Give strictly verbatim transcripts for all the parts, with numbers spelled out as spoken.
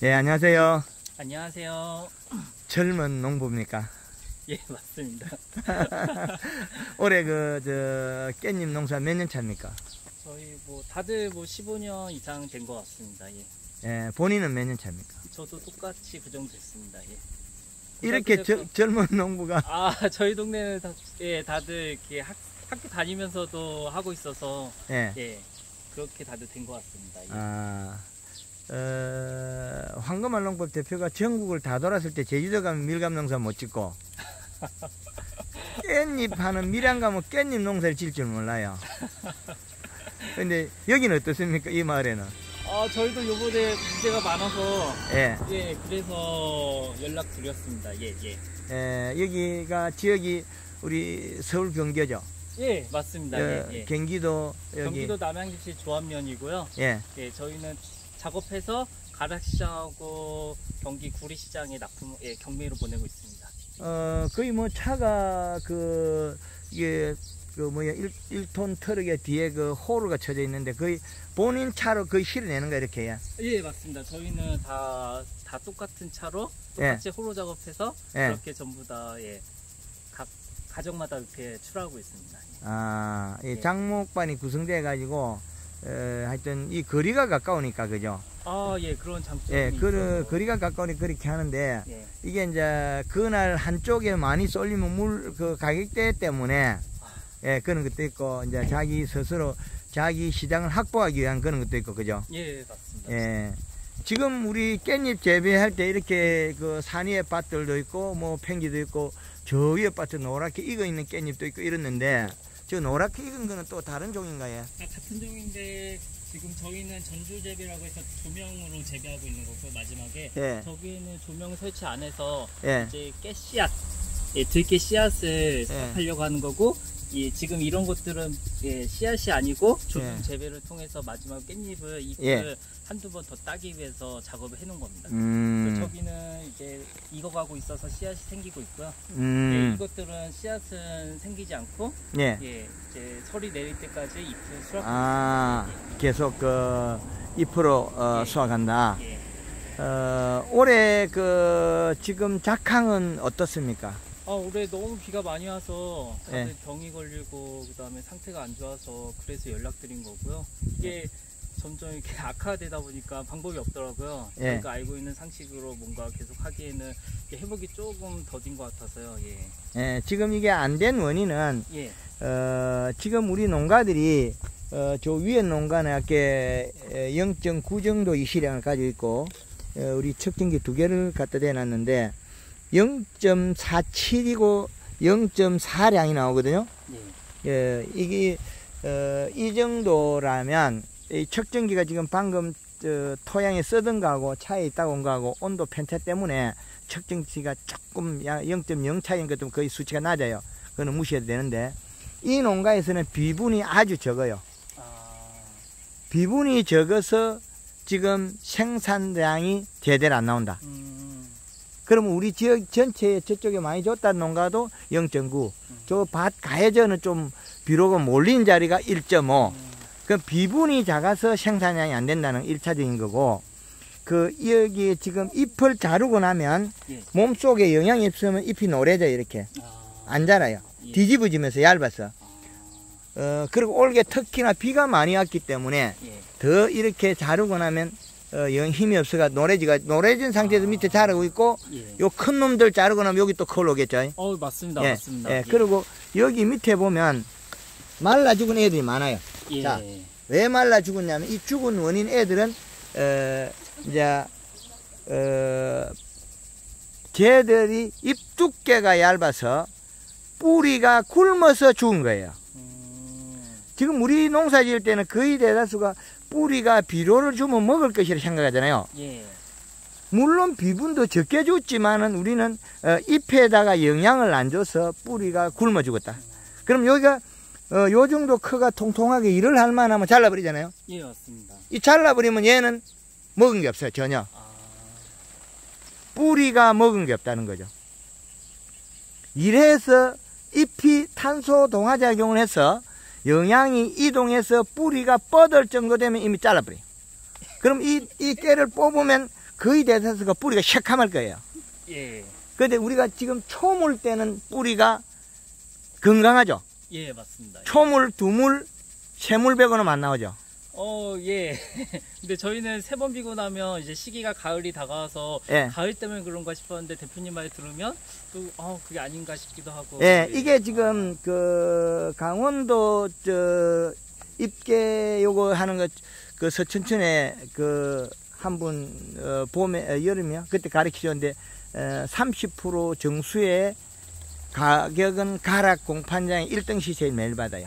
예, 안녕하세요. 안녕하세요. 젊은 농부입니까? 예, 맞습니다. 올해 그, 저, 깻잎 농사 몇 년 차입니까? 저희 뭐 다들 뭐 십오 년 이상 된 것 같습니다. 예. 예, 본인은 몇 년 차입니까? 저도 똑같이 그 정도 됐습니다. 예. 이렇게 저, 젊은 농부가. 아, 저희 동네는 다, 예, 다들 이렇게 학, 학교 다니면서도 하고 있어서. 예. 예. 그렇게 다들 된 것 같습니다. 예. 아, 어, 황금알 농법 대표가 전국을 다 돌았을 때 제주도 가면 밀감 농사 못 짓고 깻잎 하는 밀양 가면 깻잎 농사를 질 줄 몰라요. 근데 여기는 어떻습니까? 이 마을에는? 아, 저희도 요번에 문제가 많아서. 예. 예, 그래서 연락 드렸습니다. 예, 예. 예, 여기가 지역이 우리 서울 경기죠? 예, 맞습니다. 어, 예, 예. 경기도 여기. 경기도 남양주시 조합면이고요. 예. 예, 저희는 작업해서 가락시장하고 경기 구리시장에 납품, 예, 경매로 보내고 있습니다. 어, 거의 뭐 차가 그, 이게, 그 뭐야, 일 톤 트럭에 뒤에 그 호루가 쳐져 있는데 거의 본인 차로 거의 실어내는 거 이렇게 해요? 예, 맞습니다. 저희는 다, 다 똑같은 차로 예. 똑같이 호루 작업해서 예. 그렇게 전부 다, 예, 각 가정마다 이렇게 출하하고 있습니다. 예. 아, 이 예. 장목반이 구성돼 가지고, 어, 하여튼 이 거리가 가까우니까, 그죠? 아, 예, 그런 장점이 예, 그, 있어서. 거리가 가까우니 그렇게 하는데, 예. 이게 이제 그날 한쪽에 많이 쏠리면 물, 그 가격대 때문에, 예, 그런 것도 있고, 이제 자기 스스로 자기 시장을 확보하기 위한 그런 것도 있고, 그죠? 예, 맞습니다. 예. 지금 우리 깻잎 재배할 때 이렇게 그 산 위에 밭들도 있고, 뭐 팽기도 있고, 저 위에 밭에 노랗게 익어 있는 깻잎도 있고 이랬는데, 저 노랗게 익은 거는 또 다른 종인가요? 아, 같은 종인데 지금 저희는 전주 재배라고 해서 조명으로 재배하고 있는 거고요. 마지막에 예. 저기는 조명 설치 안 해서 예. 이제 깨 씨앗, 예, 들깨 씨앗을 예. 하려고 하는 거고, 예, 지금 이런 것들은 예, 씨앗이 아니고 조명 예. 재배를 통해서 마지막 깻잎을 잎을 예. 한두 번 더 따기 위해서 작업을 해놓은 겁니다. 음. 저기는 이제 익어가고 있어서 씨앗이 생기고 있고요. 음. 예, 이것들은 씨앗은 생기지 않고, 예. 예, 이제 설이 내릴 때까지 잎을 수확. 아, 계속 그 잎으로 어, 예. 수확한다. 예. 어, 올해 그 지금 작황은 어떻습니까? 아, 올해 너무 비가 많이 와서 다들 예. 병이 걸리고 그다음에 상태가 안 좋아서 그래서 연락드린 거고요. 이게 점점 이렇게 악화되다 보니까 방법이 없더라고요. 예. 저희가 알고 있는 상식으로 뭔가 계속 하기에는 회복이 조금 더딘 것 같아서요. 예. 예, 지금 이게 안 된 원인은 예. 어, 지금 우리 농가들이 어, 저 위에 농가는 이렇게 영 점 구 정도 이시량을 가지고 있고 어, 우리 척진기 두 개를 갖다 대놨는데 영 점 사칠이고 영 점 사량이 나오거든요. 예. 예, 이게 어, 이 정도라면 이 척전기가 지금 방금 저 토양에 쓰던 거하고 차에 있다고 온 거하고 온도 편차 때문에 척전기가 조금 영 점 영 차이인 것도 거의 수치가 낮아요. 그거는 무시해도 되는데 이 농가에서는 비분이 아주 적어요. 아. 비분이 적어서 지금 생산량이 제대로 안 나온다. 음. 그러면 우리 지역 전체에 저쪽에 많이 줬다는 농가도 영 점 구, 음. 저 밭 가해저는 좀 비록 몰린 자리가 일 점 오. 음. 그 비분이 작아서 생산량이 안 된다는 일 차적인 거고, 그 여기 지금 잎을 자르고 나면 예. 몸속에 영양이 없으면 잎이 노래져 이렇게 아. 안 자라요. 예. 뒤집어지면서 얇아서. 아. 어 그리고 올게 특히나 비가 많이 왔기 때문에 예. 더 이렇게 자르고 나면 어, 영 힘이 없어가 노래지가 노래진 상태에서 아. 밑에 자라고 있고, 예. 요 큰 놈들 자르고 나면 여기 또 커 올라오겠죠. 어, 맞습니다. 예, 맞습니다. 예, 예. 그리고 여기 밑에 보면 말라 죽은 애들이 많아요. 예. 자, 왜 말라 죽었냐면 이 죽은 원인 애들은 어 이제 어 걔들이 잎 두께가 얇아서 뿌리가 굶어서 죽은 거예요. 음. 지금 우리 농사 지을 때는 거의 대다수가 뿌리가 비료를 주면 먹을 것이라 생각하잖아요. 예. 물론 비분도 적게 줬지만은 우리는 어, 잎에다가 영양을 안 줘서 뿌리가 굶어 죽었다. 그럼 여기가 어, 요 정도 커가 통통하게 일을 할 만하면 잘라버리잖아요. 예, 맞습니다. 이 잘라버리면 얘는 먹은 게 없어요, 전혀. 아. 뿌리가 먹은 게 없다는 거죠. 이래서 잎이 탄소 동화작용을 해서 영양이 이동해서 뿌리가 뻗을 정도 되면 이미 잘라버려요. 그럼 이, 이 깨를 뽑으면 거의 대다수가 뿌리가 새카말 거예요. 예. 근데 우리가 지금 초물 때는 뿌리가 건강하죠. 예, 맞습니다. 초물, 두물, 세물 빼고는 안 나오죠. 어, 예. 근데 저희는 세 번 비고 나면 이제 시기가 가을이 다가와서 예. 가을 때문에 그런가 싶었는데 대표님 말 들으면 또, 어, 그게 아닌가 싶기도 하고. 예, 이게 지금 그 강원도 저 입계 요거 하는 거 그 서천천에 그 한 분 어, 봄에 어, 여름이요 그때 가르치셨는데 어, 삼십 퍼센트 정수의 가격은 가락 공판장에 일 등 시세를 매일 받아요.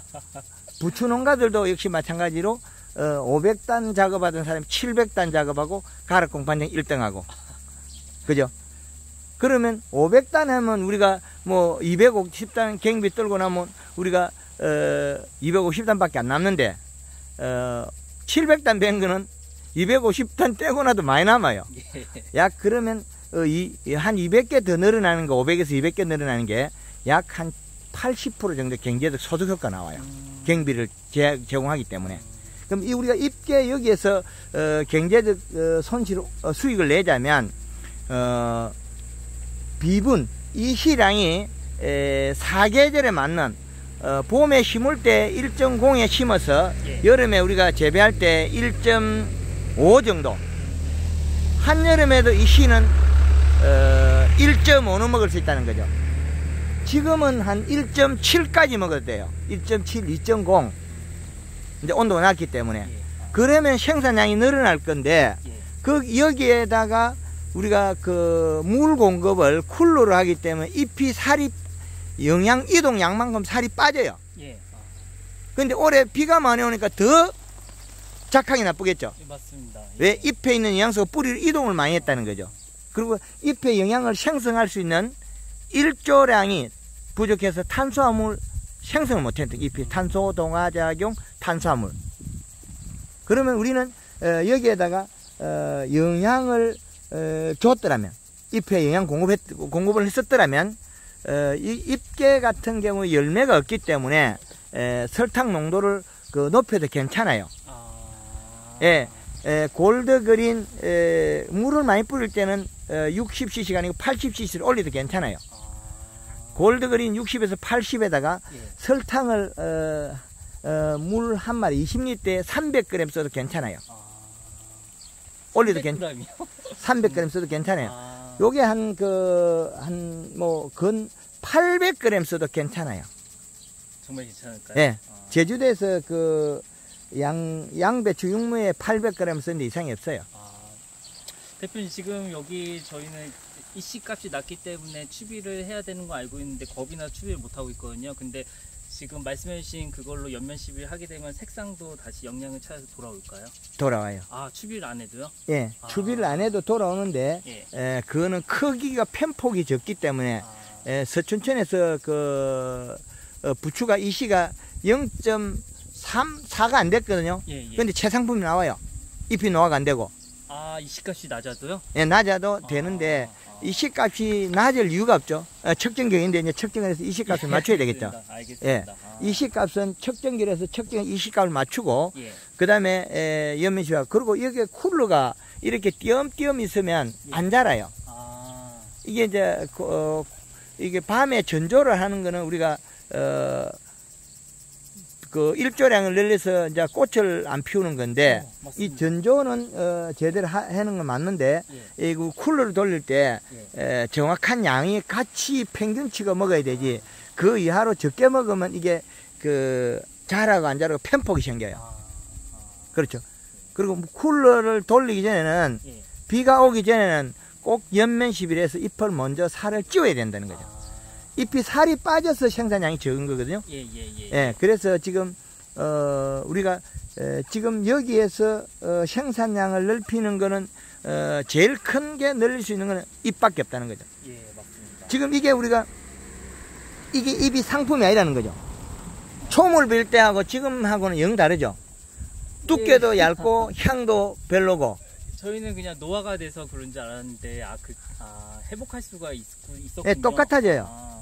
부추 농가들도 역시 마찬가지로 어, 오백 단 작업하던 사람이 칠백 단 작업하고 가락 공판장 일 등하고 그죠? 그러면 오백 단 하면 우리가 뭐 이백오십 단 갱비 떨고 나면 우리가 어, 이백오십 단밖에 안 남는데 어, 칠백 단 된 거는 이백오십 단 떼고 나도 많이 남아요. 예. 약 그러면 어, 이, 한 이백 개 더 늘어나는 거 오백에서 이백 개 늘어나는 게 약 한 팔십 퍼센트 정도 경제적 소득 효과 나와요. 음. 경비를 제, 제공하기 때문에. 그럼 이 우리가 입계 여기에서 어, 경제적 어, 손실 어, 수익을 내자면 어, 비분 이 시량이 에, 사계절에 맞는 어, 봄에 심을 때 일 점 공에 심어서 예. 여름에 우리가 재배할 때 일 점 오 정도, 한여름에도 이 시는 어, 일 점 오는 먹을 수 있다는 거죠. 지금은 한 일 점 칠까지 먹어도 돼요. 일 점 칠, 이 점 공. 이제 온도가 낮기 때문에. 예. 그러면 생산량이 늘어날 건데, 예. 그, 여기에다가 우리가 그 물 공급을 쿨러로 하기 때문에 잎이 살이, 영양 이동 양만큼 살이 빠져요. 예. 아, 근데 올해 비가 많이 오니까 더 작황이 나쁘겠죠. 예, 맞습니다. 예. 왜? 잎에 있는 영양소가 뿌리를 이동을 많이 했다는 거죠. 그리고 잎에 영양을 생성할 수 있는 일조량이 부족해서 탄수화물 생성을 못했다. 잎이 탄소 동화작용 탄수화물. 그러면 우리는 어, 여기에다가 어, 영양을 어, 줬더라면, 잎에 영양 공급했, 공급을 했었더라면 어, 이 잎계 같은 경우 열매가 없기 때문에 에, 설탕 농도를 그 높여도 괜찮아요. 아. 예, 에, 골드 그린 에, 물을 많이 뿌릴 때는 어, 육십 씨씨가 아니고 팔십 씨씨를 올려도 괜찮아요. 아. 골드 그린 육십에서 팔십에다가 예. 설탕을 어, 어, 물 한 마리 이십 리터에 삼백 그램 써도 괜찮아요. 아. 올려도 괜 삼백 그램이요? 삼백 그램 써도 괜찮아요. 아. 요게 한 그 한 뭐 근 팔백 그램 써도 괜찮아요. 정말 괜찮을까요? 예. 아. 제주도에서 그 양, 양배추 육무에 팔백 그램 쓰는데 이상이 없어요. 아, 대표님 지금 여기 저희는 이씨 값이 낮기 때문에 추비를 해야 되는 거 알고 있는데 겁이나 추비를 못 하고 있거든요. 근데 지금 말씀해 주신 그걸로 연면 시비를 하게 되면 색상도 다시 영양을 찾아서 돌아올까요? 돌아와요. 아, 추비를 안 해도요? 예. 아. 추비를 안 해도 돌아오는데, 예. 에, 그거는 크기가 편폭이 적기 때문에, 아, 에, 서춘천에서 그, 어, 부추가 이씨가 영 점 삼, 사가 안 됐거든요. 예, 예. 근데 최상품이 나와요. 잎이 노화가 안 되고. 아, 이씨 값이 낮아도요? 예, 낮아도 아, 되는데, 아. 이씨 값이 낮을 이유가 없죠. 어, 측정기인데 이제 측정을 해서 이씨 값을 맞춰야 되겠죠. 알겠습니다. 알겠습니다. 예. 아. 이씨 값은 측정기를 해서 측정 이씨 값을 맞추고, 예. 그 다음에 연면시와 그리고 여기에 쿨러가 이렇게 띄엄띄엄 있으면 예. 안 자라요. 아, 이게 이제 그, 어, 이게 밤에 전조를 하는 거는 우리가 어, 그 일조량을 늘려서 이제 꽃을 안 피우는 건데, 어, 이 맞습니다. 전조는 어, 제대로 하, 하는 건 맞는데, 예. 이 그 쿨러를 돌릴 때 예. 에, 정확한 양이 같이 평균치가 먹어야 되지, 그 이하로 적게 먹으면 이게 그 자라고 안 자라고 편폭이 생겨요. 아, 아, 그렇죠. 그리고 쿨러를 돌리기 전에는, 예. 비가 오기 전에는 꼭 연면 시비를 해서 잎을 먼저 살을 찌워야 된다는 거죠. 아, 잎이 살이 빠져서 생산량이 적은 거거든요. 예, 예, 예. 예, 그래서 지금 어, 우리가 에, 지금 여기에서 어, 생산량을 넓히는 거는 어, 제일 큰 게 늘릴 수 있는 거는 잎밖에 없다는 거죠. 예, 맞습니다. 지금 이게 우리가 이게 잎이 상품이 아니라는 거죠. 초물 빌 때하고 지금하고는 영 다르죠. 두께도 예. 얇고 향도 별로고. 저희는 그냥 노화가 돼서 그런 줄 알았는데, 아, 그, 아, 회복할 수가 있, 있었군요. 예, 똑같아져요. 아,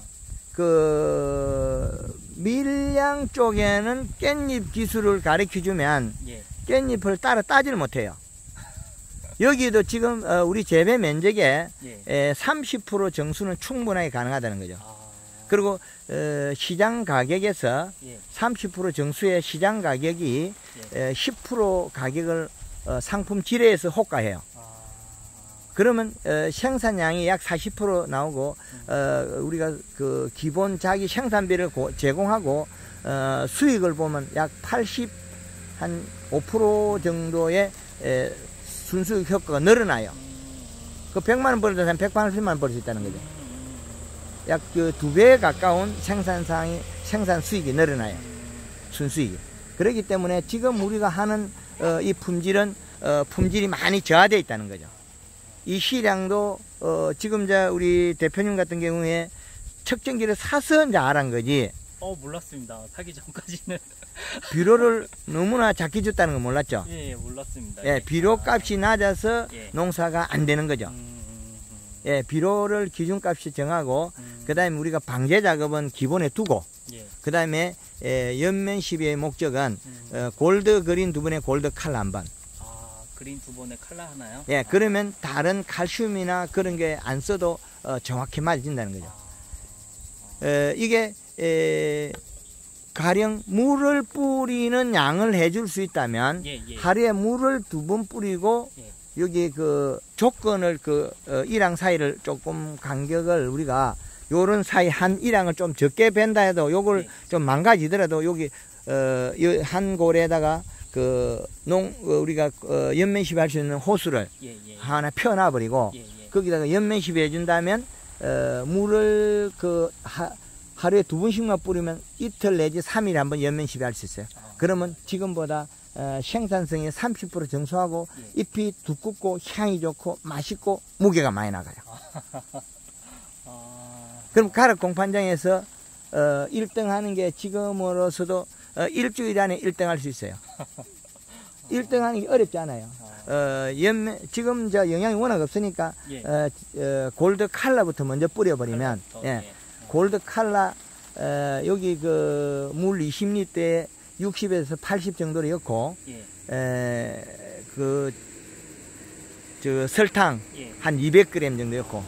그 밀양 쪽에는 깻잎 기술을 가르쳐 주면 예. 깻잎을 따라 따지를 못해요. 여기도 지금 어, 우리 재배 면적의 예. 에, 삼십 퍼센트 정수는 충분하게 가능하다는 거죠. 아. 그리고 어, 시장 가격에서 예. 삼십 퍼센트 정수의 시장 가격이 예. 에, 십 퍼센트 가격을 어, 상품 지뢰에서 호가해요. 아. 그러면 어, 생산량이 약 사십 퍼센트 나오고 음. 어, 우리가 그 기본 자기 생산비를 고, 제공하고 어, 수익을 보면 약 팔십 한 오 퍼센트 정도의 에, 순수익 효과가 늘어나요. 그 백만 원 벌어도 한 백팔십만 원 벌 수 있다는 거죠. 약 그 두 배에 가까운 생산상이 생산 수익이 늘어나요. 순수익이. 그렇기 때문에 지금 우리가 하는 어, 이 품질은 어, 품질이 많이 저하되어 있다는 거죠. 이 시량도 어, 지금 저 우리 대표님 같은 경우에 측정기를 사서 이제 알은 거지. 어 몰랐습니다. 사기 전까지는. 비료를 너무나 작게 줬다는 거 몰랐죠? 예, 예 몰랐습니다. 예, 비료 값이 낮아서 예. 농사가 안 되는 거죠. 음, 음, 음. 예, 비료를 기준값이 정하고 음. 그 다음에 우리가 방제 작업은 기본에 두고 예. 그 다음에 연면 시비의 목적은 음. 어, 골드 그린 두 번에 골드 칼라 한 번. 아 그린 두 번에 칼라 하나요? 예, 아. 그러면 다른 칼슘이나 그런 게 안 써도 어, 정확히 맞아진다는 거죠. 아. 어, 이게 에, 가령 물을 뿌리는 양을 해줄 수 있다면 예, 예. 하루에 물을 두 번 뿌리고 예. 여기 그 조건을 그 어, 일항 사이를 조금 간격을 우리가 요런 사이 한 일항을 좀 적게 벤다 해도 요걸 예. 좀 망가지더라도 여기 어, 요 한 고래에다가 그 농 어, 우리가 어, 연면시비 할 수 있는 호수를 예, 예. 하나 펴놔버리고 예, 예. 거기다가 연면시비 해준다면 어, 물을 그 하, 하루에 두 번씩만 뿌리면 이틀 내지 삼 일에 한번 연면시비 할 수 있어요. 아. 그러면 지금보다 어, 생산성이 삼십 퍼센트 정수하고 예. 잎이 두껍고 향이 좋고 맛있고 무게가 많이 나가요. 아. 그럼 가락 공판장에서 어, 일 등 하는 게 지금으로서도 어, 일주일 안에 일 등 할 수 있어요. 일 등 하는 게 어렵지 않아요. 어, 연면, 지금 저 영양이 워낙 없으니까 예. 어, 어, 골드 칼라부터 먼저 뿌려버리면 칼라부터, 예. 예. 골드 칼라 어, 여기 그 물 이십 리터에 육십에서 팔십 정도를 넣고 예. 에, 그, 저 설탕 예. 한 이백 그램 정도 넣고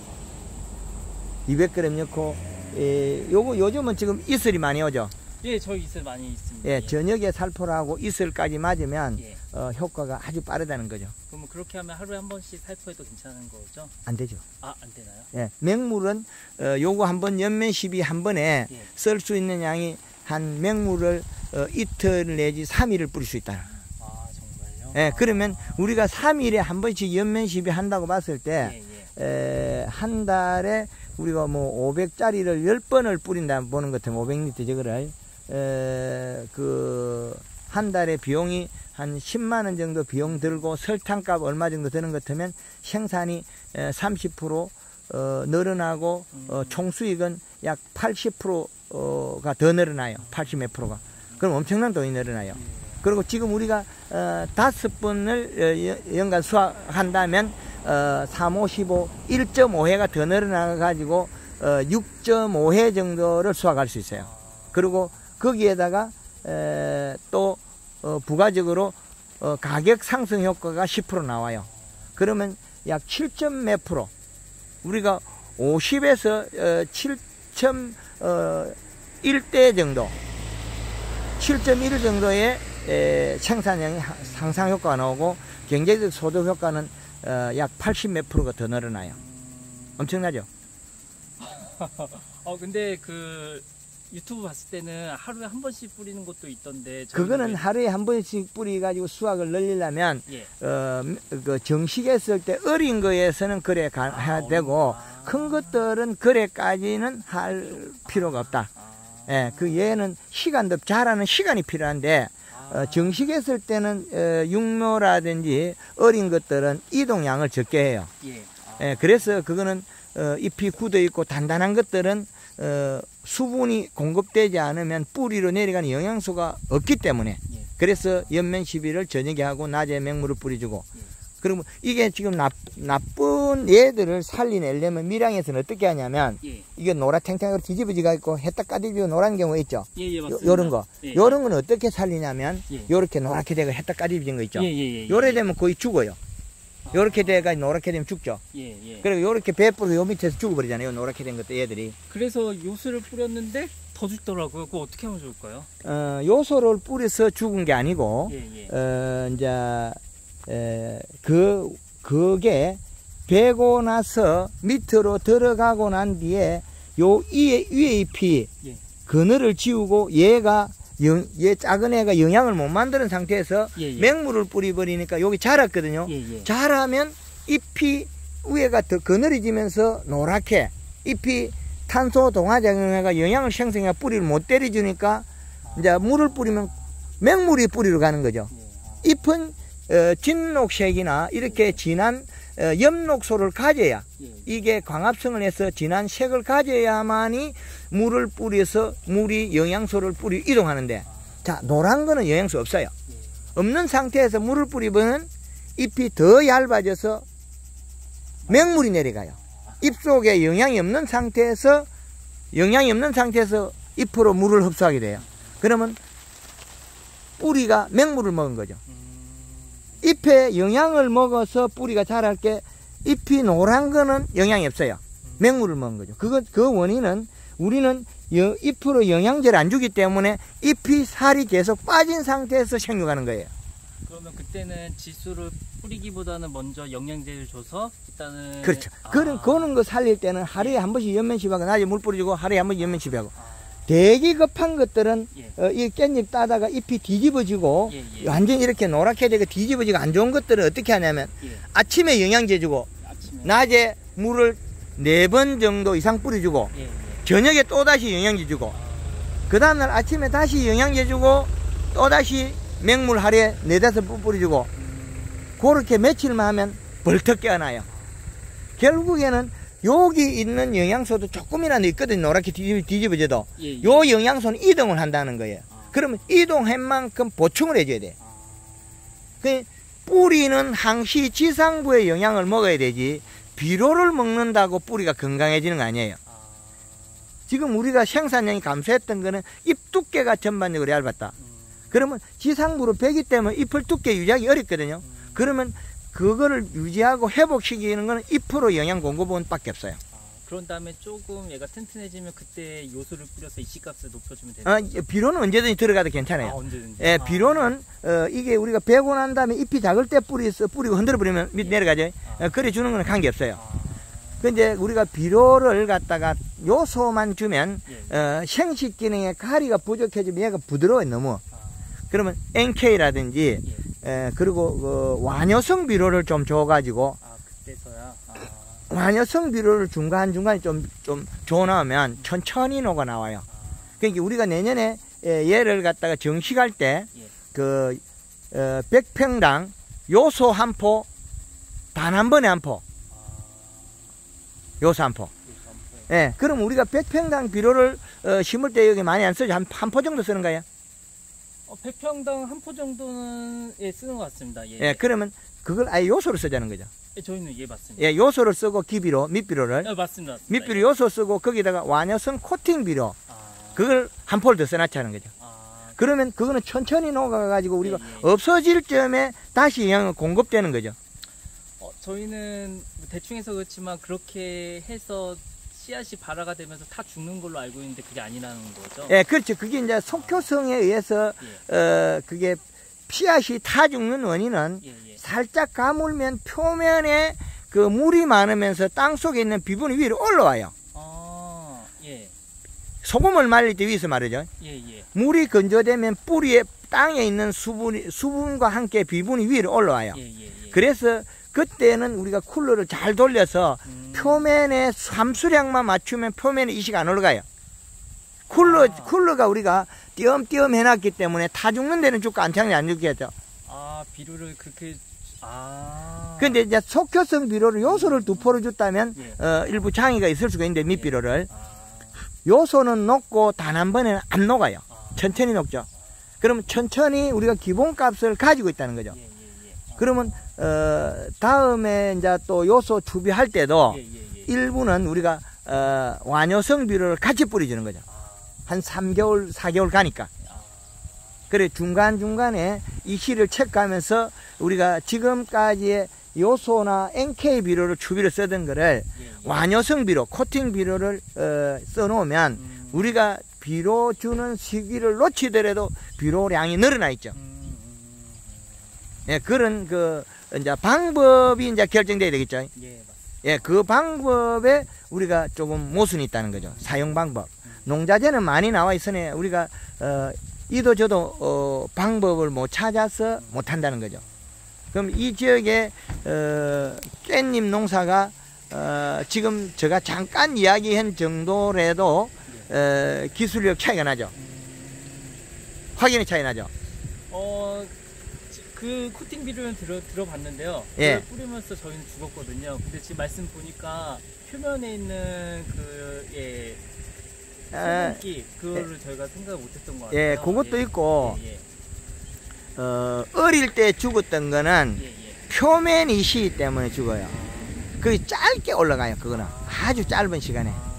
이백 그램 넣고 에, 요거 요즘은 지금 이슬이 많이 오죠. 예, 저희 이슬 많이 있습니다. 예, 저녁에 살포하고 이슬까지 맞으면 예. 어, 효과가 아주 빠르다는 거죠. 그러면 그렇게 하면 하루에 한 번씩 살포해도 괜찮은 거죠? 안 되죠. 아, 안 되나요? 예, 맹물은 어, 요거 한번 연면 시비 한 번에 예. 쓸 수 있는 양이 한 맹물을 어, 이틀 내지 삼 일을 뿌릴 수 있다. 아, 정말요? 예, 그러면 우리가 삼 일에 한 번씩 연면 시비 한다고 봤을 때 예, 예. 에, 한 달에 우리가 뭐 오백짜리를 십 번을 뿌린다 보는 것 같으면 오백 리터 저거를 에, 그, 한 달에 비용이 한 십만 원 정도 비용 들고 설탕값 얼마 정도 드는 것 같으면 생산이 에, 삼십 퍼센트 어, 늘어나고 어, 총수익은 약 팔십 퍼센트가 더 늘어나요. 팔십 몇 프로가. 그럼 엄청난 돈이 늘어나요. 그리고 지금 우리가 어, 다섯 번을 어, 연간 수확한다면 어, 삼, 오, 십오, 일 점 오 회가 더 늘어나 가지고 어, 육 점 오 회 정도를 수확할 수 있어요. 그리고 거기에다가 에, 또 어, 부가적으로 어, 가격 상승 효과가 십 퍼센트 나와요. 그러면 약 칠 점 몇 프로 우리가 오십에서 어, 칠 점 일 대 정도 칠 점 일 정도의 에, 생산량이 상상 효과가 나오고 경제적 소득 효과는 어, 약 팔십 몇 프로가 더 늘어나요. 엄청나죠? 어, 근데 그 유튜브 봤을 때는 하루에 한 번씩 뿌리는 것도 있던데. 그거는 왜... 하루에 한 번씩 뿌리가지고 수확을 늘리려면, 예. 어, 그 정식했을 때 어린 거에서는 그래 가, 아, 해야 되고, 아. 큰 것들은 그래까지는 할 필요가 없다. 아. 예, 그 얘는 시간도 자라는 시간이 필요한데, 아. 어, 정식했을 때는 어, 육묘라든지 어린 것들은 이동량을 적게 해요. 예. 아. 예, 그래서 그거는 어, 잎이 굳어 있고 단단한 것들은 어, 수분이 공급되지 않으면 뿌리로 내려가는 영양소가 없기 때문에 예. 그래서 연면 시비를 저녁에 하고 낮에 맹물을 뿌려주고 예. 그러면 이게 지금 나, 나쁜 얘들을 살리내려면 밀양에서는 어떻게 하냐면 예. 이게 노랗탱탱하게 뒤집어지가 있고 했다 까디지고 노란 경우 있죠. 예, 예, 맞습니다. 요, 요런 거. 예, 요런 건 어떻게 살리냐면 예. 요렇게 노랗게 되고 했다 까디진 거 있죠. 예, 예, 예, 요래 예. 되면 거의 죽어요. 요렇게 돼가 노랗게 되면 죽죠. 예, 예. 그리고 요렇게 배 뿌리고 요 밑에서 죽어버리잖아요. 노랗게 된 것도 얘들이. 그래서 요술을 뿌렸는데 더 죽더라고요. 그거 어떻게 하면 좋을까요? 어, 요소를 뿌려서 죽은 게 아니고, 예, 예. 어, 이제, 에, 그, 그게 베고 나서 밑으로 들어가고 난 뒤에 요 위에, 위에 잎이 예. 그늘을 지우고 얘가 영, 얘 작은 애가 영양을 못 만드는 상태에서 예, 예. 맹물을 뿌려버리니까 여기 자랐거든요. 예, 예. 자라면 잎이 위에가 더 그늘이 지면서 노랗게 잎이 탄소 동화작용해가 영양을 생성해 뿌리를 못 때려주니까 아. 이제 물을 뿌리면 맹물이 뿌리로 가는 거죠. 예. 잎은 어, 진녹색이나 이렇게 진한 어, 엽록소를 가져야 예. 이게 광합성을 해서 진한 색을 가져야만이 물을 뿌려서 물이 영양소를 뿌리 이동하는데, 자, 노란 거는 영양소 없어요. 예. 없는 상태에서 물을 뿌리면 잎이 더 얇아져서 맹물이 내려가요. 잎 속에 영양이 없는 상태에서 영양이 없는 상태에서 잎으로 물을 흡수하게 돼요. 그러면 뿌리가 맹물을 먹은 거죠. 잎에 영양을 먹어서 뿌리가 자랄 게, 잎이 노란 거는 영양이 없어요. 맹물을 먹은 거죠. 그거, 그 원인은 우리는 여, 잎으로 영양제를 안 주기 때문에 잎이 살이 계속 빠진 상태에서 생육하는 거예요. 그러면 그때는 지수를 뿌리기보다는 먼저 영양제를 줘서 일단은. 그렇죠. 아. 그런, 그런 거 살릴 때는 하루에 한 번씩 연면십하고 낮에 물 뿌려주고 하루에 한 번씩 연면십하고. 아. 되게 급한 것들은 예. 어, 이 깻잎 따다가 잎이 뒤집어지고 예, 예. 완전히 이렇게 노랗게 되고 뒤집어지고 안 좋은 것들은 어떻게 하냐면 예. 아침에 영양제 주고 아침에. 낮에 물을 네 번 정도 이상 뿌려주고 예, 예. 저녁에 또다시 영양제 주고 그 다음날 아침에 다시 영양제 주고 또다시 맹물 하루에 네다섯 번 뿌려주고 음. 그렇게 며칠만 하면 벌떡 깨어나요. 결국에는 여기 있는 영양소도 조금이라도 있거든요. 노랗게 뒤집어져도. 예, 예. 요 영양소는 이동을 한다는 거예요. 아. 그러면 이동한 만큼 보충을 해줘야 돼. 아. 그 뿌리는 항시 지상부의 영양을 먹어야 되지 비료를 먹는다고 뿌리가 건강해지는 거 아니에요. 아. 지금 우리가 생산량이 감소했던 거는 잎 두께가 전반적으로 얇았다. 음. 그러면 지상부로 베기 때문에 잎을 두께 유지하기 어렵거든요. 음. 그러면 그거를 유지하고 회복시키는 거는 잎으로 영양 공급원밖에 없어요. 아, 그런 다음에 조금 얘가 튼튼해지면 그때 요소를 뿌려서 이씨값을 높여주면 되는. 어, 비료는 언제든지 들어가도 괜찮아요. 아, 언제든지. 예, 아. 비료는 어, 이게 우리가 베고 난 다음에 잎이 작을 때 뿌리서 뿌리고 흔들어 버리면 밑 예. 내려가죠. 아. 어, 그래 주는 거는 관계 없어요. 아. 근데 우리가 비료를 갖다가 요소만 주면 예. 어, 생식 기능에 가리가 부족해지면 얘가 부드러워요 너무. 아. 그러면 엔케이라든지 예. 에, 그리고 그 완효성 비료를 좀 줘가지고 아, 그때서야. 아. 완효성 비료를 중간중간에 좀, 좀 줘놓으면 천천히 녹아 나와요. 아. 그러니까 우리가 내년에 에, 얘를 갖다가 정식할 때 예. 그 어, 백 평당 요소 한 포 단 한 번에 한 포. 요소 한 포. 예, 그럼 우리가 백 평당 비료를 어, 심을 때 여기 많이 안 쓰죠. 한, 한 포 정도 쓰는 거예요. 어, 백 평당 한 포 정도는 예, 쓰는 것 같습니다. 예. 예, 그러면 그걸 아예 요소로 쓰자는 거죠. 예, 저희는 예, 맞습니다. 예, 요소를 쓰고 기비료, 밑비료를. 예, 맞습니다. 맞습니다. 밑비료 요소 쓰고 거기다가 완효성 코팅 비료. 아. 그걸 한 포를 더 써놨자는 거죠. 아. 그러면 그거는 천천히 녹아가지고 우리가 예, 예. 없어질 점에 다시 영양이 공급되는 거죠. 어, 저희는 대충 해서 그렇지만 그렇게 해서 씨앗이 발화가 되면서 다 죽는 걸로 알고 있는데 그게 아니라는 거죠? 예, 그렇죠. 그게 이제 속효성에 의해서, 예. 어, 그게 씨앗이 타 죽는 원인은 예, 예. 살짝 가물면 표면에 그 물이 많으면서 땅 속에 있는 비분이 위로 올라와요. 아, 예. 소금을 말릴 때 위에서 말이죠. 예, 예. 물이 건조되면 뿌리에 땅에 있는 수분이, 수분과 함께 비분이 위로 올라와요. 예, 예, 예. 그래서 그때는 우리가 쿨러를 잘 돌려서 음. 표면에 함수량만 맞추면 표면에 이식 안 올라가요. 쿨러, 아. 쿨러가 우리가 띄엄띄엄 해놨기 때문에 타 죽는 데는 죽고 안 타는 데는 안 죽겠죠. 아, 비료를 그렇게. 아. 근데 이제 속효성 비료를 요소를 두 포를 줬다면 예. 어, 일부 장애가 있을 수가 있는데 밑비료를 아. 요소는 녹고 단 한 번에는 안 녹아요. 아. 천천히 녹죠. 그러면 천천히 우리가 기본값을 가지고 있다는 거죠. 예, 예, 예. 아. 그러면 어, 다음에 이제 또 요소 추비할 때도 예, 예, 예. 일부는 우리가 어, 완효성 비료를 같이 뿌려주는 거죠. 아. 한 삼 개월, 사 개월 가니까. 아. 그래 중간중간에 이 시를 체크하면서 우리가 지금까지의 요소나 엔케이 비료를 추비를 쓰던 거를 예, 예. 완효성 비료, 코팅 비료를 어, 써놓으면 음. 우리가 비료 주는 시기를 놓치더라도 비료량이 늘어나 있죠. 음, 예, 그런 그 이제 방법이 이제 결정돼야 되겠죠. 예, 맞습니다. 예, 그 방법에 우리가 조금 모순이 있다는 거죠. 사용 방법. 농자재는 많이 나와 있으니 우리가 어, 이도 저도 어, 방법을 못 찾아서 못 한다는 거죠. 그럼 이 지역에 어, 깻잎 농사가 어, 지금 제가 잠깐 이야기한 정도라도 어, 기술력 차이가 나죠. 확연히 차이 나죠. 어, 그 코팅 비료는 들어, 들어봤는데요. 예. 그걸 뿌리면서 저희는 죽었거든요. 근데 지금 말씀 보니까 표면에 있는 그, 예, 아, 소금기, 그거를 저희가 생각을 못했던 것 같아요. 예, 그것도 예, 있고 예, 예. 어, 어릴 때 죽었던 거는 예, 예. 표면이 시기 때문에 죽어요. 아, 그게 짧게 올라가요. 그거는 아주 짧은 시간에 아.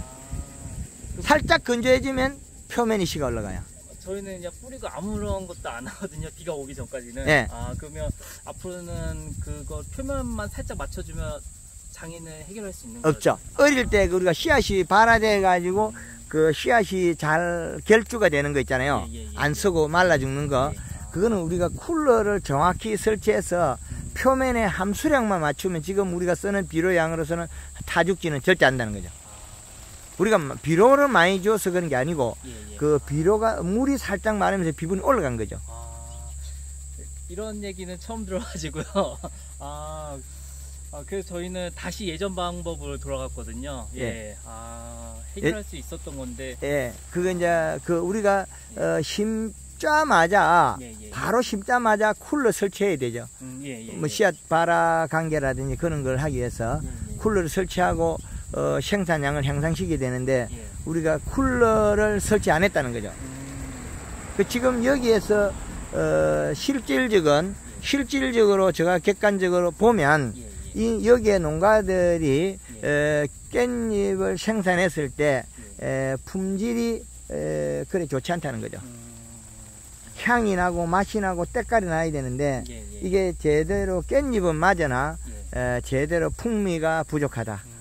살짝 건조해지면 표면이 시가 올라가요. 저희는 그냥 뿌리가 아무런 것도 안 하거든요. 비가 오기 전까지는. 예. 아, 그러면 앞으로는 그거 표면만 살짝 맞춰주면 장애는 해결할 수 있는 거죠? 없죠. 어릴 때 우리가 씨앗이 발화돼 가지고 그 씨앗이 잘 결주가 되는 거 있잖아요. 예, 예, 예, 안 예. 쓰고 말라 죽는 거. 예. 아. 그거는 우리가 쿨러를 정확히 설치해서 표면의 함수량만 맞추면 지금 우리가 쓰는 비료 양으로서는 타 죽지는 절대 않는다는 거죠. 우리가 비료를 많이 줘서 그런 게 아니고 예, 예. 그 비료가 물이 살짝 마르면서 비분이 올라간 거죠. 아, 이런 얘기는 처음 들어가지고요. 아, 아, 그래서 저희는 다시 예전 방법으로 돌아갔거든요. 예. 예. 아, 해결할 수 있었던 건데. 예, 그거 이제 그 우리가 어, 심자마자 예, 예. 바로 심자마자 쿨러 설치해야 되죠. 음, 예, 예, 뭐 예. 씨앗 발화 관계라든지 그런 걸 하기 위해서 예, 예. 쿨러를 설치하고 어, 생산량을 향상시키게 되는데 예. 우리가 쿨러를 설치 안 했다는 거죠. 음, 그 지금 여기에서 어, 실질적은 실질적으로 제가 객관적으로 보면 예, 예. 이 여기에 농가들이 예. 에, 깻잎을 생산했을 때 예. 에, 품질이 에, 그래 좋지 않다는 거죠. 음, 향이 나고 맛이 나고 때깔이 나야 되는데 예, 예. 이게 제대로 깻잎은 맞으나 예. 에, 제대로 풍미가 부족하다. 음,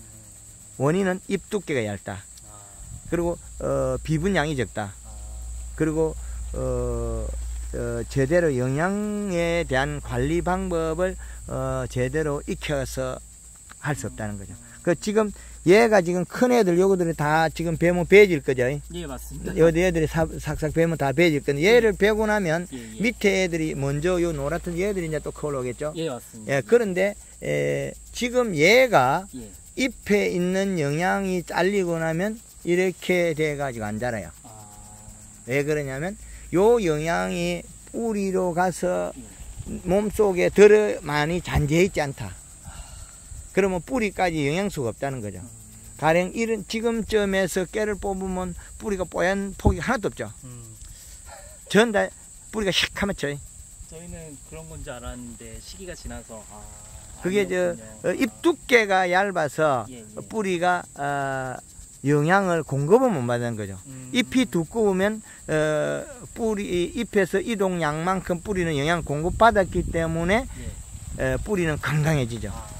원인은 잎 두께가 얇다. 아, 그리고 어, 비분량이 적다. 아, 그리고 어, 어, 제대로 영양에 대한 관리 방법을 어, 제대로 익혀서 할 수 없다는 거죠. 그 지금 얘가 지금 큰 애들 요거들이 다 지금 베면 베질 거죠. 예, 맞습니다. 요 애들이 사, 삭삭 베면 다 베질 건데 얘를 베고 나면 예, 예. 밑에 애들이 먼저 요 노랗던 얘들이 이제 또 커 올라오겠죠. 예, 맞습니다. 예, 그런데 에, 지금 얘가 예. 잎에 있는 영양이 잘리고 나면 이렇게 돼 가지고 안 자라요. 아, 왜 그러냐면 요 영양이 뿌리로 가서 예. 몸속에 들어 많이 잔재해 있지 않다. 그러면 뿌리까지 영양소가 없다는 거죠. 가령 이런 지금쯤에서 깨를 뽑으면 뿌리가 뽀얀 폭이 하나도 없죠. 음, 전 다 뿌리가 시커멓죠. 저희는 그런 건 줄 알았는데 시기가 지나서 아, 그게 저 아니었군요. 어, 잎 두께가 얇아서 예, 예. 뿌리가 어, 영양을 공급을 못 받는 거죠. 음, 잎이 두꺼우면 어, 뿌리 잎에서 이동 양만큼 뿌리는 영양 공급 받았기 때문에 예. 어, 뿌리는 건강해지죠. 아,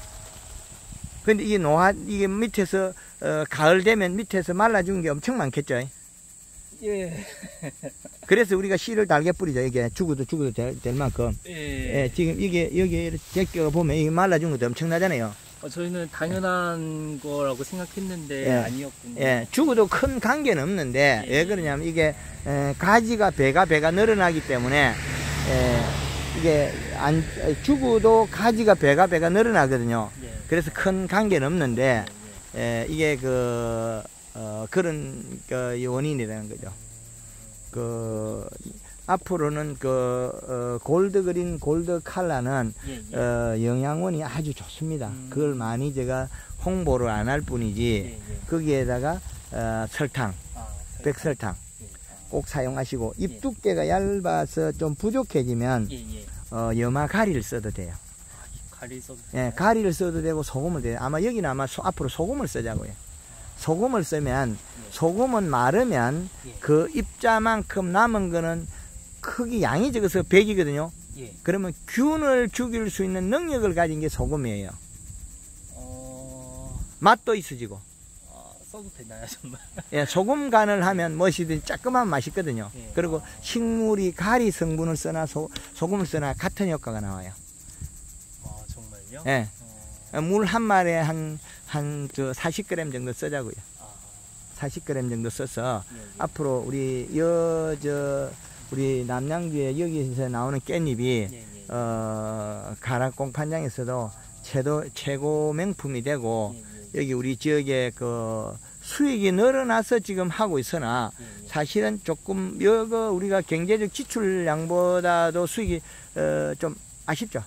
근데 이게 노화 이게 밑에서 어, 가을 되면 밑에서 말라 죽은 게 엄청 많겠죠. 예. 그래서 우리가 씨를 달게 뿌리죠. 이게 죽어도 죽어도 될, 될 만큼. 예. 예, 지금 이게 여기 제껴 보면 이게 말라 죽은 것도 엄청나잖아요. 어, 저희는 당연한 거라고 생각했는데 예. 아니었군요. 예, 죽어도 큰 관계는 없는데 예. 왜 그러냐면 이게 에, 가지가 배가 배가 늘어나기 때문에 에, 이게 안 죽어도 가지가 배가 배가 늘어나거든요. 예. 그래서 큰 관계는 없는데 예. 에, 이게 그 어, 그런 그 원인이라는 거죠. 그 앞으로는 그 어, 골드 그린 골드 칼라는 예. 예. 어, 영양원이 아주 좋습니다. 음. 그걸 많이 제가 홍보를 안 할 뿐이지 예. 예. 거기에다가 어, 설탕, 아, 백설탕 예. 아, 꼭 사용하시고 예. 잎 두께가 얇아서 좀 부족해지면 예. 예. 어, 염화 가리를 써도 돼요. 가리 써도 예, 되나요? 가리를 써도 되고 소금을 돼요. 아마 여기는 아마 소, 앞으로 소금을 쓰자고요. 소금을 쓰면 예. 소금은 마르면 예. 그 입자만큼 남은 거는 크기 양이 적어서 백이거든요. 예. 그러면 균을 죽일 수 있는 능력을 가진 게 소금이에요. 어... 맛도 있어지고. 어, 써도 되나요, 정말? 예, 소금 간을 하면 무엇이든 조그만 맛있거든요. 예. 그리고 아. 식물이 가리 성분을 써나 소, 소금을 써나 같은 효과가 나와요. 아, 정말요? 예. 어... 물 한 마리에 한, 한, 저, 사십 그램 정도 써자고요. 아... 사십 그램 정도 써서, 예, 예. 앞으로 우리, 여, 저, 우리 남양주에 여기서 나오는 깻잎이, 예, 예. 어, 가락공판장에서도 최도, 최고 명품이 되고, 예, 예. 여기 우리 지역에 그 수익이 늘어나서 지금 하고 있으나, 예, 예. 사실은 조금, 여거 우리가 경제적 지출량보다도 수익이, 어, 좀 아쉽죠.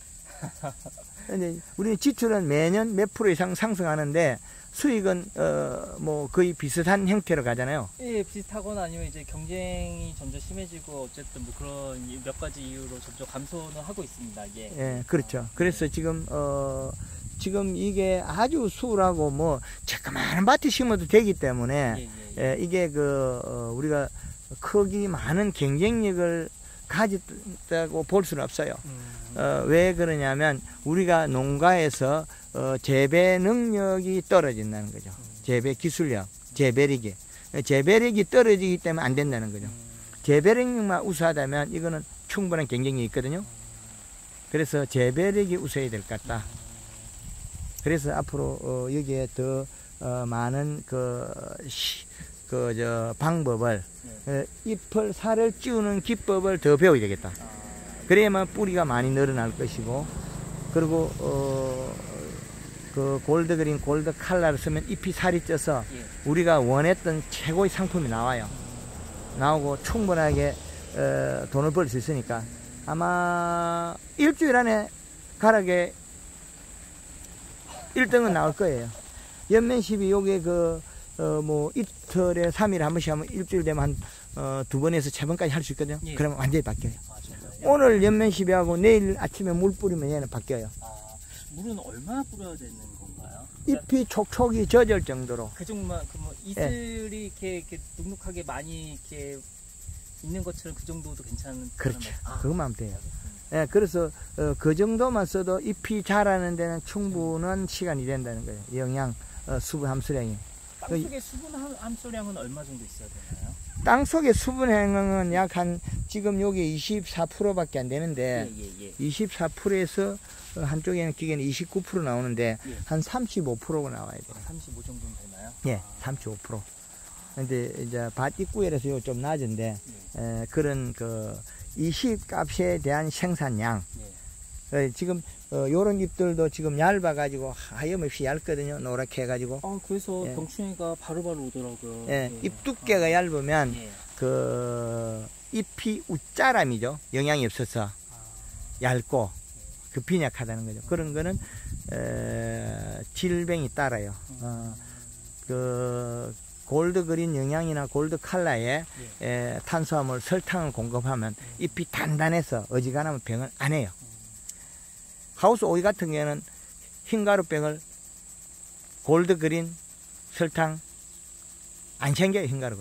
근데 우리는 지출은 매년 몇 프로 이상 상승하는데 수익은 어 뭐 거의 비슷한 형태로 가잖아요. 예, 비슷하거나 아니면 이제 경쟁이 점점 심해지고 어쨌든 뭐 그런 몇 가지 이유로 점점 감소는 하고 있습니다. 예. 예, 그렇죠. 그래서 지금 어 지금 이게 아주 수월하고 뭐 조그마한 밭에 심어도 되기 때문에 예, 예, 예. 예, 이게 그 어, 우리가 크기 많은 경쟁력을 가졌다고 볼 수는 없어요. 음. 어, 왜 그러냐면 우리가 농가에서 어, 재배 능력이 떨어진다는 거죠. 재배 기술력, 재배력이. 재배력이 떨어지기 때문에 안 된다는 거죠. 재배력만 우수하다면 이거는 충분한 경쟁력이 있거든요. 그래서 재배력이 우수해야 될 것 같다. 그래서 앞으로 어, 여기에 더 어, 많은 그, 그, 저, 방법을, 어, 잎을, 살을 찌우는 기법을 더 배워야 되겠다. 그래야만 뿌리가 많이 늘어날 것이고, 그리고 어, 그 골드그린, 골드 칼라를 쓰면 잎이 살이 쪄서 예. 우리가 원했던 최고의 상품이 나와요. 나오고 충분하게 어, 돈을 벌 수 있으니까 아마 일주일 안에 가락에 일 등은 나올 거예요. 연면십이 요게 그 어, 뭐 이틀에 삼 일에 한 번씩 하면 일주일 되면 한 어, 두 번에서 세 번까지 할 수 있거든요. 예. 그러면 완전히 바뀌어요. 아, 오늘 연면십이하고 내일 아침에 물 뿌리면 얘는 바뀌어요. 아, 물은 얼마나 뿌려야 되는 건가요? 잎이 촉촉이 젖을 정도로. 그 정도만 그뭐 이슬이 이렇게, 이렇게 눅눅하게 많이 이렇게 있는 것처럼 그 정도도 괜찮은. 그렇죠. 아, 그것만 하면 돼요. 알겠습니다. 예, 그래서 어, 그 정도만 써도 잎이 자라는 데는 충분한 시간이 된다는 거예요. 영양, 어, 수분 함수량이. 땅속에 수분 함- 함수량은 얼마 정도 있어야 되나요? 땅 속의 수분 행은 약 한 지금 여기 이십사 퍼센트밖에 안 되는데 예, 예, 예. 이십사 퍼센트에서 한쪽에는 기계는 이십구 퍼센트 나오는데 예. 한 삼십오 퍼센트가 나와야 돼요. 아, 삼십오 정도는 되나요? 예, 아, 삼십오 퍼센트. 근데 이제 밭 입구에서 요 좀 낮은데 예, 에, 그런 그 이십 값에 대한 생산량. 예. 어, 지금 어, 요런 잎들도 지금 얇아가지고 하염없이 얇거든요. 노랗게 해가지고. 아, 그래서 예. 병충해가 바로바로 오더라고요. 예, 예. 잎 두께가 아, 얇으면 예. 그 잎이 우짜람이죠. 영양이 없어서 아, 얇고 그 빈약하다는 거죠. 그런 거는 에, 질병이 따라요. 어, 그 골드그린 영양이나 골드 칼라에 예. 에, 탄수화물, 설탕을 공급하면 잎이 단단해서 어지간하면 병을 안 해요. 하우스 오이 같은 경우에는 흰가루병을 골드그린, 설탕 안 챙겨요. 흰가루가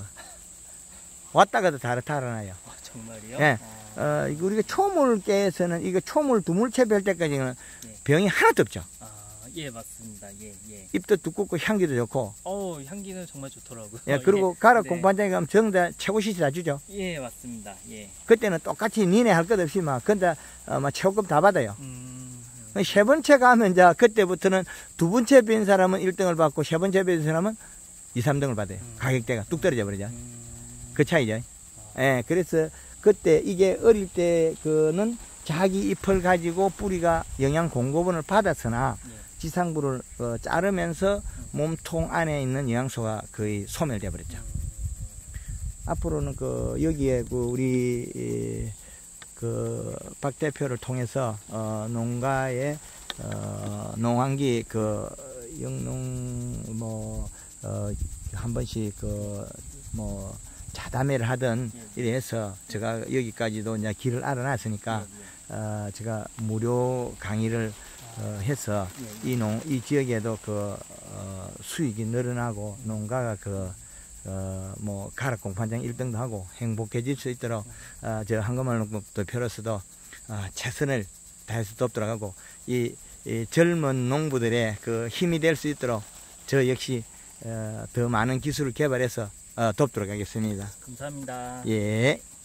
왔다가도 다 달아나요. 아, 정말이요? 예. 아, 어, 이거 우리가 초물계에서는 이거 초물 두물채 별 때까지는 예. 병이 하나도 없죠. 아, 예, 맞습니다. 예, 예. 잎도 두껍고 향기도 좋고. 어우, 향기는 정말 좋더라고요. 예, 그리고 가락 네. 공판장에 가면 정다 최고 시세 다 주죠. 예, 맞습니다. 예. 그때는 똑같이 니네 할 것 없이 막 근데 어, 막 최고급 다 받아요. 음, 세 번째 가면 이제 그때부터는 두 번째 빈 사람은 일 등을 받고 세 번째 빈 사람은 이, 삼 등을 받아요. 음. 가격대가 뚝 떨어져 버리죠. 음, 그 차이죠. 예, 그래서 그때 이게 어릴 때 그는 자기 잎을 가지고 뿌리가 영양 공급원을 받았으나 예. 지상부를 어, 자르면서 몸통 안에 있는 영양소가 거의 소멸돼 버렸죠. 앞으로는 그 여기에 그 우리 이, 그 박 대표를 통해서 어, 농가의 어, 농한기 그 영농 뭐 어, 한 번씩 그 뭐 자담회를 하든 이래서 제가 여기까지도 이제 길을 알아놨으니까 어, 제가 무료 강의를 어, 해서 이 농, 이 지역에도 그, 어, 수익이 늘어나고 농가가 그, 어, 뭐, 가락 공판장 일 등도 하고 행복해질 수 있도록, 어, 저 한금을 농법 대표로서도 어, 최선을 다해서 돕도록 하고 이, 이 젊은 농부들의 그 힘이 될 수 있도록 저 역시 어, 더 많은 기술을 개발해서 어, 돕도록 하겠습니다. 감사합니다. 예.